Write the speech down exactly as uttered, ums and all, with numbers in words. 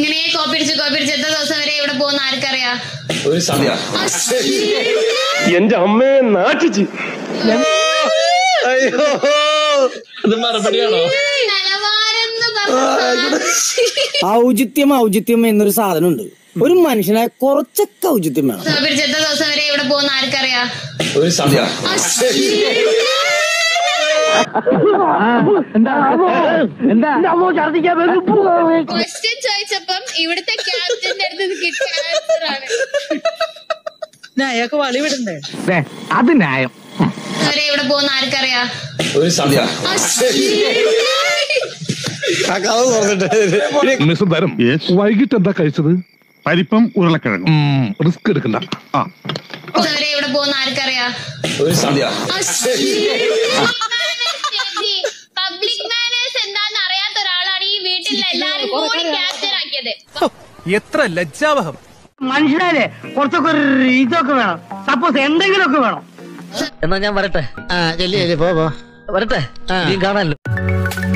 ഇങ്ങനെ കോപ്പി അടിച്ച് കോപ്പി അടിച്ച് എത്ര ദിവസം വരെ ഇവിടെ പോകുന്ന ആർക്കറിയാം? എന്റെ അമ്മയെ നാട്ടിച്ച് മറുപടിയാണോ? ഔചിത്യം ഔചിത്യം എന്നൊരു സാധനം ഉണ്ട്. ഒരു മനുഷ്യനായ കുറച്ചൊക്കെ ഔചിത്യം വേണം. കോപ്പി അടിച്ച് എത്ര ദിവസം വരെ ഇവിടെ പോകുന്ന ആർക്കറിയാം? ക്വസ്റ്റ്യൻ ചോദിച്ചപ്പം ഇവിടുത്തെ ക്യാപ്റ്റന്റെ അടുത്ത് കിട്ടിയ ആൻസർ ആണ്. അയാൾക്ക് വളി വിടണ്ടേ? അത് ന്യായം. വരെ ഇവിടെ പോകുന്ന ആർക്കറിയാം? വൈകിട്ട് എന്താ കഴിച്ചത്? പരിപ്പം ഉരുളക്കിഴങ്ങും. റിസ്ക് എടുക്കണ്ട. വരെ ഇവിടെ പോകുന്ന ആർക്കറിയാം? പബ്ലിക് മാനേഴ്സ് എന്താന്ന് അറിയാത്ത ഒരാളാണ് ഈ വീട്ടിൽ എല്ലാരും കൂടി ക്യാപ്റ്റൻ ആക്കിയത്. എത്ര ലജ്ജാവഹം. മനുഷ്യരെ കുറച്ചൊക്കെ ഒരു ഇതൊക്കെ വേണം. സപ്പോസ് എന്തെങ്കിലുമൊക്കെ വേണം. എന്നാ ഞാൻ വരട്ടെ. പോ വരട്ടെ. നീ കാണാനല്ലോ.